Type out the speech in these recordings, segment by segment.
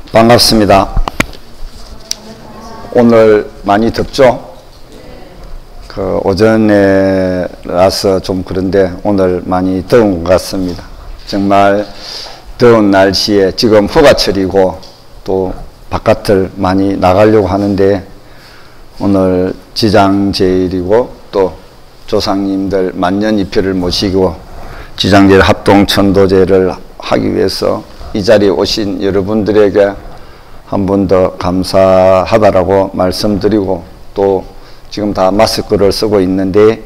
반갑습니다. 오늘 많이 덥죠? 오전에라서 좀 그런데 오늘 많이 더운 것 같습니다. 정말 더운 날씨에 지금 휴가철이고 또 바깥을 많이 나가려고 하는데 오늘 지장제일이고 또 조상님들 만년이표를 모시고 지장제일 합동천도제를 하기 위해서 이 자리에 오신 여러분들에게 한 번 더 감사하다라고 말씀드리고 또 지금 다 마스크를 쓰고 있는데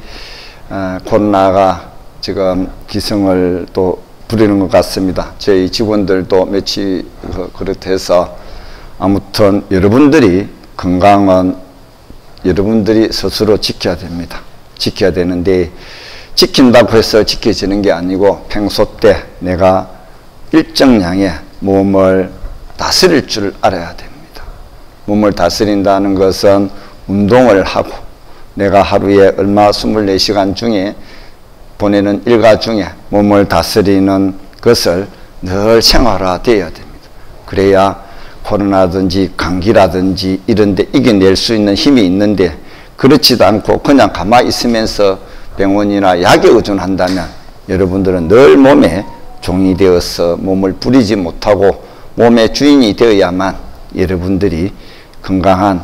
코로나가 지금 기승을 또 부리는 것 같습니다. 저희 직원들도 며칠 그렇대서 아무튼 여러분들이 건강은 여러분들이 스스로 지켜야 됩니다. 지켜야 되는데 지킨다고 해서 지켜지는 게 아니고 평소 때 내가 일정량의 몸을 다스릴 줄 알아야 됩니다. 몸을 다스린다는 것은 운동을 하고 내가 하루에 얼마 24시간 중에 보내는 일과 중에 몸을 다스리는 것을 늘 생활화되어야 됩니다. 그래야 코로나든지 감기라든지 이런 데 이겨낼 수 있는 힘이 있는데 그렇지도 않고 그냥 가만히 있으면서 병원이나 약에 의존한다면 여러분들은 늘 몸에 종이 되어서 몸을 부리지 못하고 몸의 주인이 되어야만 여러분들이 건강한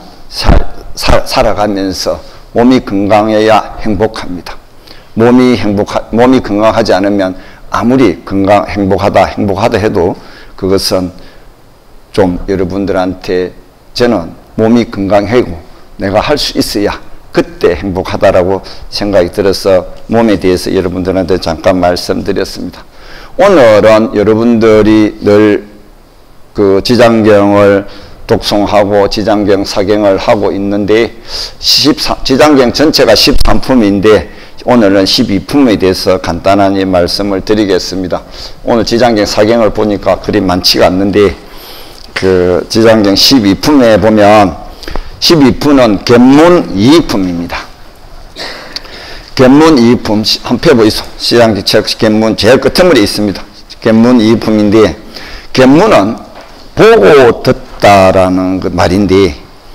살아가면서 몸이 건강해야 행복합니다. 몸이 건강하지 않으면 아무리 행복하다 해도 그것은 좀 여러분들한테 저는 몸이 건강하고 내가 할 수 있어야 그때 행복하다라고 생각이 들어서 몸에 대해서 여러분들한테 잠깐 말씀드렸습니다. 오늘은 여러분들이 늘 그 지장경을 독송하고 지장경 사경을 하고 있는데 지장경 전체가 13품인데 오늘은 12품에 대해서 간단하게 말씀을 드리겠습니다. 오늘 지장경 사경을 보니까 그리 많지가 않는데 그 지장경 12품에 보면 12품은 견문 2품입니다. 견문 2품 한번 펴보이소. 지장경 책 견문 제일 끝머리에 있습니다. 견문 2품인데 견문은 보고 듣다라는 그 말인데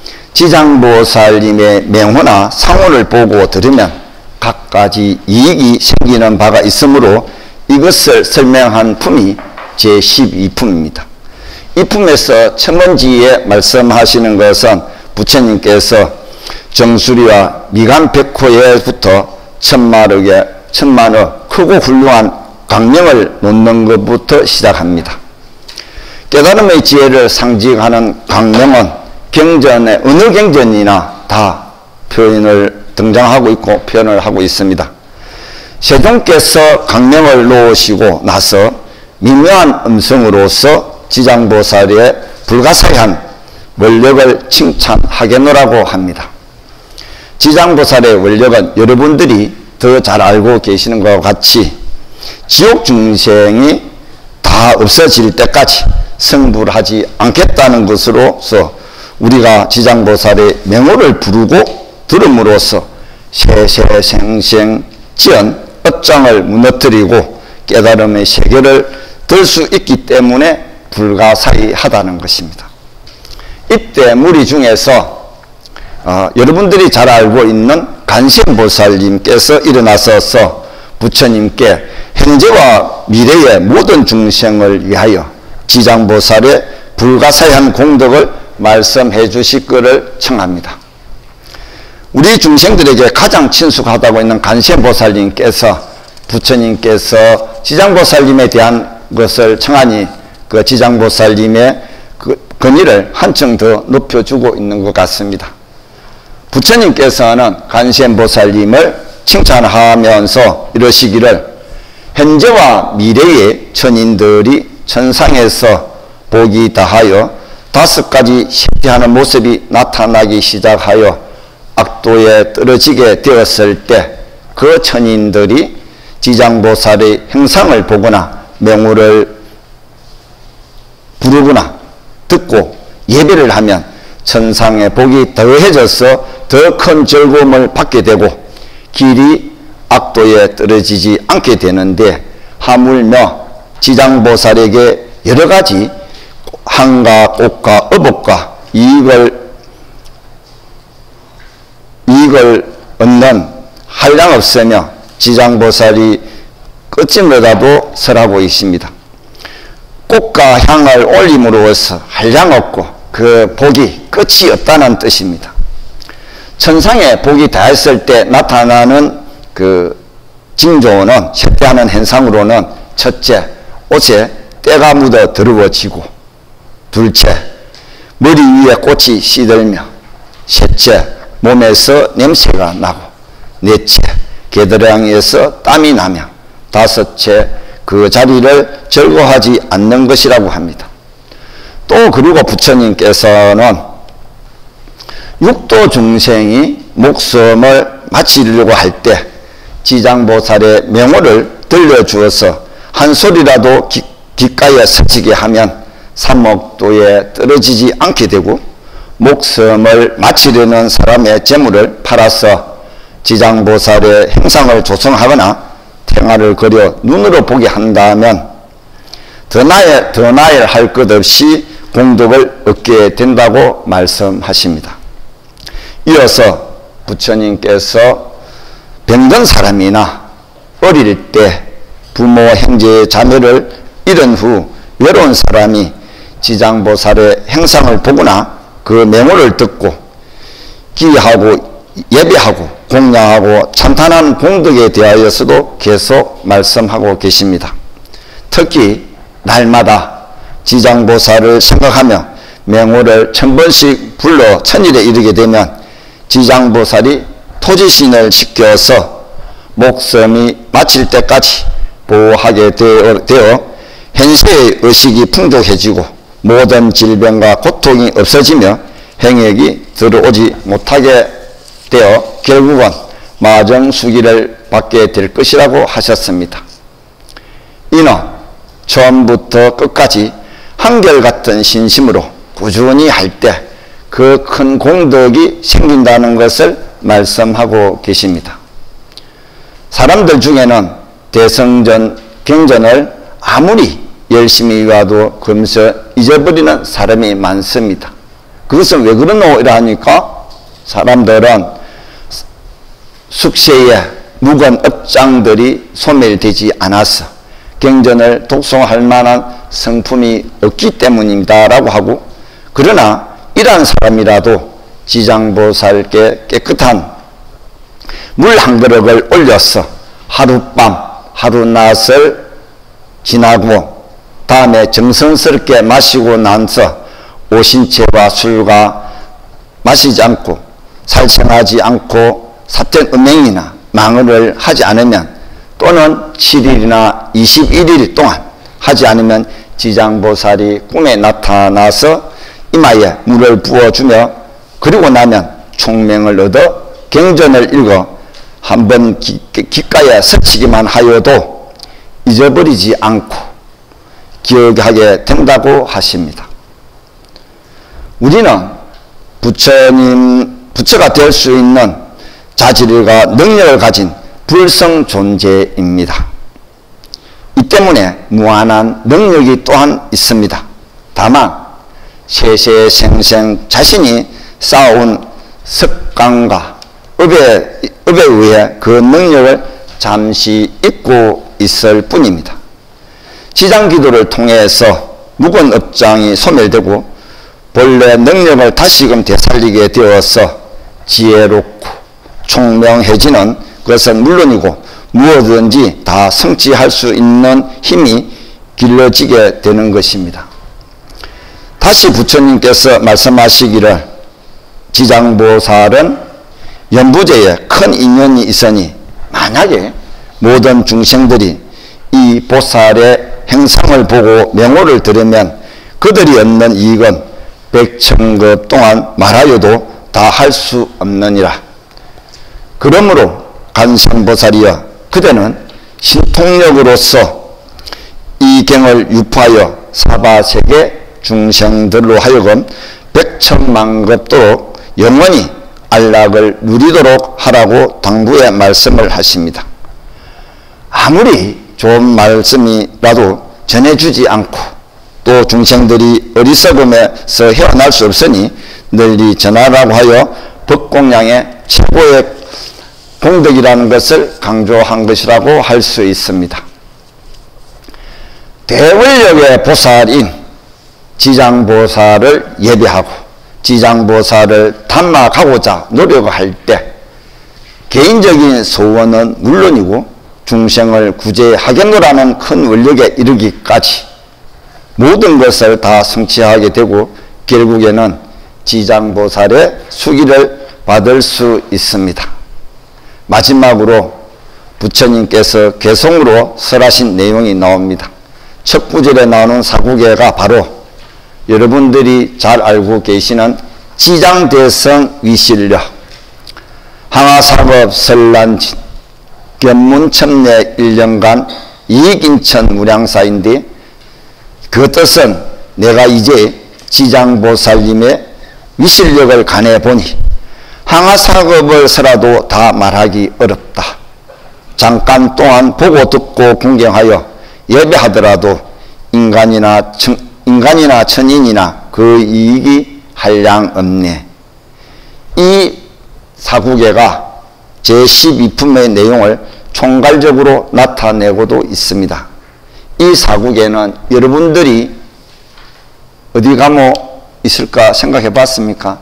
지장보살님의 명호나 상호를 보고 들으면 각가지 이익이 생기는 바가 있으므로 이것을 설명한 품이 제12품입니다. 이 품에서 첫 번째에 말씀하시는 것은 부처님께서 정수리와 미간백호에부터 천만의 크고 훌륭한 강령을 놓는 것부터 시작합니다. 깨달음의 지혜를 상징하는 강령은 경전의 어느 경전이나 다 등장하고 있고 표현을 하고 있습니다. 세종께서 강령을 놓으시고 나서 미묘한 음성으로서 지장보살의 불가사의한 원력을 칭찬하겠노라고 합니다. 지장보살의 원력은 여러분들이 더 잘 알고 계시는 것과 같이 지옥 중생이 다 없어질 때까지 성불하지 않겠다는 것으로서 우리가 지장보살의 명호를 부르고 들음으로써 세세생생 지은 업장을 무너뜨리고 깨달음의 세계를 들 수 있기 때문에 불가사의하다는 것입니다. 이때 무리 중에서 여러분들이 잘 알고 있는 간센보살님께서 일어나서서 부처님께 현재와 미래의 모든 중생을 위하여 지장보살의 불가사의한 공덕을 말씀해 주실 것을 청합니다. 우리 중생들에게 가장 친숙하다고 있는 간센보살님께서 부처님께서 지장보살님에 대한 것을 청하니 그 지장보살님의 그 권위를 한층 더 높여주고 있는 것 같습니다. 부처님께서는 간센보살님을 칭찬하면서 이러시기를 현재와 미래의 천인들이 천상에서 복이 다하여 5가지 쇠퇴하는 모습이 나타나기 시작하여 악도에 떨어지게 되었을 때 그 천인들이 지장보살의 형상을 보거나 명호를 부르거나 듣고 예배를 하면 천상의 복이 더해져서 더 큰 즐거움을 받게 되고 길이 악도에 떨어지지 않게 되는데 하물며 지장보살에게 여러 가지 한과 꽃과 의복과 이익을 얻는 한량 없으며 지장보살이 끝임으로라도 설하고 있습니다. 꽃과 향을 올림으로써 한량 없고 그 복이 끝이 없다는 뜻입니다. 천상에 복이 다했을 때 나타나는 그 징조는 쇠퇴하는 현상으로는 첫째, 옷에 때가 묻어 더러워지고, 둘째, 머리 위에 꽃이 시들며, 셋째, 몸에서 냄새가 나고, 넷째, 겨드랑이에서 땀이 나며, 다섯째, 그 자리를 절거하지 않는 것이라고 합니다. 또 그리고 부처님께서는 육도 중생이 목숨을 마치려고 할 때 지장보살의 명호를 들려주어서 한 소리라도 귓가에 스치게 하면 삼목도에 떨어지지 않게 되고, 목숨을 마치려는 사람의 재물을 팔아서 지장보살의 행상을 조성하거나 행화를 그려 눈으로 보게 한다면 더 나야 할 것 없이 공덕을 얻게 된다고 말씀하십니다. 이어서 부처님께서 병든 사람이나 어릴 때 부모, 형제, 자매를 잃은 후 외로운 사람이 지장보살의 행상을 보거나 그 명호를 듣고 기하고 예배하고 공양하고 찬탄한 공덕에 대하여서도 계속 말씀하고 계십니다. 특히 날마다 지장보살을 생각하며 명호를 1000번씩 불러 천일에 이르게 되면 지장보살이 토지신을 시켜서 목숨이 마칠 때까지 보호하게 되어 현세의 의식이 풍족해지고 모든 질병과 고통이 없어지며 행액이 들어오지 못하게 되어 결국은 마정수기를 받게 될 것이라고 하셨습니다. 이는 처음부터 끝까지 한결같은 신심으로 꾸준히 할 때 그 큰 공덕이 생긴다는 것을 말씀하고 계십니다. 사람들 중에는 대성전, 경전을 아무리 열심히 와도 금세 잊어버리는 사람이 많습니다. 그것은 왜 그러노? 이러니까 사람들은 숙세에 묵은 업장들이 소멸되지 않아서 경전을 독송할 만한 성품이 없기 때문입니다 라고 하고, 그러나 이러한 사람이라도 지장보살께 깨끗한 물 한 그릇을 올려서 하룻밤 하룻낮을 지나고 다음에 정성스럽게 마시고 나서 오신채와 술과 마시지 않고 살생하지 않고 삿된 음행이나 망언을 하지 않으면, 또는 7일이나 21일 동안 하지 않으면 지장보살이 꿈에 나타나서 이마에 물을 부어주며 그리고 나면 총명을 얻어 경전을 읽어 한번 귓가에 스치기만 하여도 잊어버리지 않고 기억하게 된다고 하십니다. 우리는 부처가 될 수 있는 자질과 능력을 가진 불성 존재입니다. 이 때문에 무한한 능력이 또한 있습니다. 다만 세세생생 자신이 쌓아온 습관과 업에 의해 그 능력을 잠시 잊고 있을 뿐입니다. 지장기도를 통해서 묵은 업장이 소멸되고 본래 능력을 다시금 되살리게 되어서 지혜롭고 총명해지는 것은 물론이고 무엇든지 다 성취할 수 있는 힘이 길러지게 되는 것입니다. 다시 부처님께서 말씀하시기를 지장보살은 연부제에 큰 인연이 있으니 만약에 모든 중생들이 이 보살의 행상을 보고 명호를 들으면 그들이 얻는 이익은 백천급 동안 말하여도 다 할 수 없느니라. 그러므로 간선보살이여, 그대는 신통력으로서 이 경을 유포하여 사바세계 중생들로 하여금 백천만급도록 영원히 안락을 누리도록 하라고 당부의 말씀을 하십니다. 아무리 좋은 말씀이라도 전해주지 않고 또 또 중생들이 어리석음에서 헤어날 수 없으니 널리 전하라고 하여 법공양의 최고의 공덕이라는 것을 강조한 것이라고 할 수 있습니다. 대원력의 보살인 지장보살을 예배하고 지장보살을 담락하고자 노력할 때 개인적인 소원은 물론이고 중생을 구제하겠노라는 큰 원력에 이르기까지 모든 것을 다 성취하게 되고 결국에는 지장보살의 수기를 받을 수 있습니다. 마지막으로 부처님께서 개송으로 설하신 내용이 나옵니다. 첫 구절에 나오는 사구계가 바로 여러분들이 잘 알고 계시는 지장대성 위실력, 항하사법 설란진, 견문천내 1년간 이익인천 무량사인데 그 뜻은 내가 이제 지장보살님의 위실력을 간해보니 항하사급을 서라도 다 말하기 어렵다. 잠깐 동안 보고 듣고 궁경하여 예배하더라도 인간이나 천인이나 그 이익이 한량 없네. 이 사구계가 제12품의 내용을 총괄적으로 나타내고도 있습니다. 이 사구계는 여러분들이 어디 가면 있을까 생각해 봤습니까?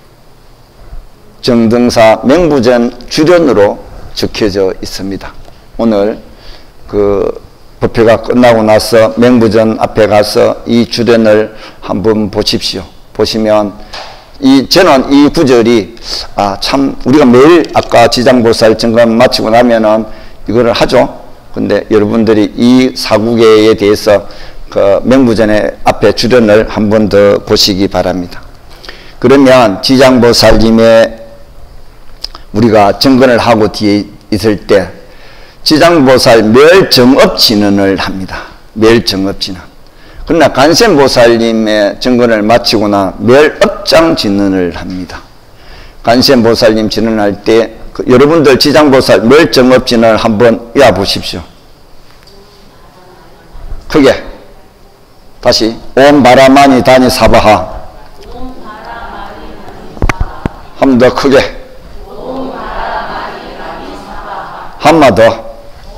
정등사 맹부전 주련으로 적혀져 있습니다. 오늘 그 법회가 끝나고 나서 맹부전 앞에 가서 이 주련을 한번 보십시오. 보시면 저는 이 구절이 참 우리가 매일 아까 지장보살 점검 마치고 나면은 이거를 하죠. 근데 여러분들이 이 사구계에 대해서 그 맹부전의 앞에 주련을 한 번 더 보시기 바랍니다. 그러면 지장보살님의 우리가 정근을 하고 뒤에 있을 때 지장보살 멸정업진언을 합니다. 멸정업진언. 그러나 간센보살님의 정근을 마치거나 멸업장진언을 합니다. 간센보살님 진언할 때 여러분들 지장보살 멸정업진언을 한번 외워보십시오. 크게 다시 옴 바라마니 다니 사바하. 한 번 더 크게 한마 더.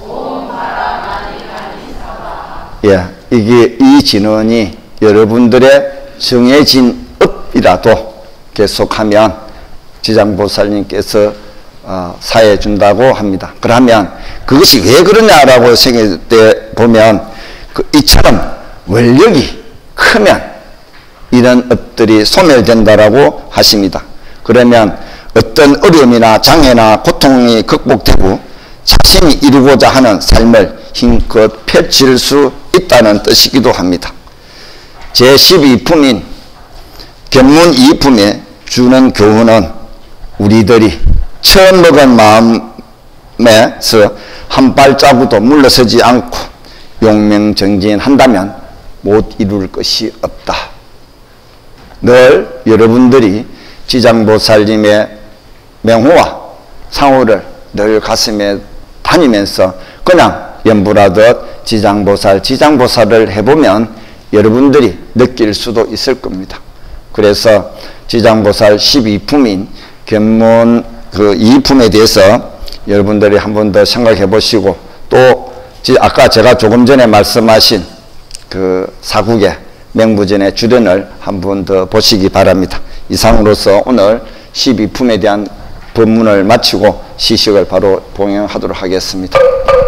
예, 이게 이 진언이 여러분들의 정해진 업이라도 계속하면 지장보살님께서 사해 준다고 합니다. 그러면 그것이 왜 그러냐라고 생각할 때 보면 이처럼 원력이 크면 이런 업들이 소멸된다라고 하십니다. 그러면 어떤 어려움이나 장애나 고통이 극복되고 자신이 이루고자 하는 삶을 힘껏 펼칠 수 있다는 뜻이기도 합니다. 제12품인 견문 2품에 주는 교훈은 우리들이 처음 먹은 마음에서 한 발자국도 물러서지 않고 용맹정진한다면 못 이룰 것이 없다. 늘 여러분들이 지장보살님의 명호와 상호를 늘 가슴에 다니면서 그냥 연불하듯 지장보살을 해보면 여러분들이 느낄 수도 있을 겁니다. 그래서 지장보살 12품인 견문 그 2품에 대해서 여러분들이 한 번 더 생각해 보시고 또 아까 제가 조금 전에 말씀하신 그 사국의 맹부전의 주련을 한 번 더 보시기 바랍니다. 이상으로서 오늘 12품에 대한 법문을 마치고 시식을 바로 봉행하도록 하겠습니다.